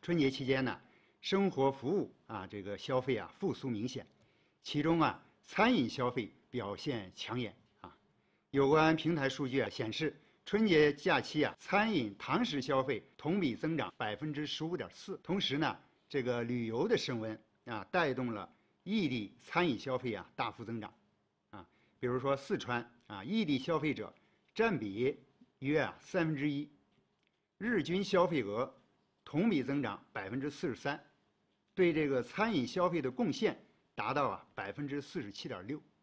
春节期间呢，生活服务这个消费复苏明显，其中餐饮消费表现抢眼有关平台数据显示，春节假期餐饮堂食消费同比增长15.4%。同时呢，这个旅游的升温带动了异地餐饮消费大幅增长比如说四川异地消费者占比约1/3，日均消费额同比增长43%，对这个餐饮消费的贡献达到47.6%。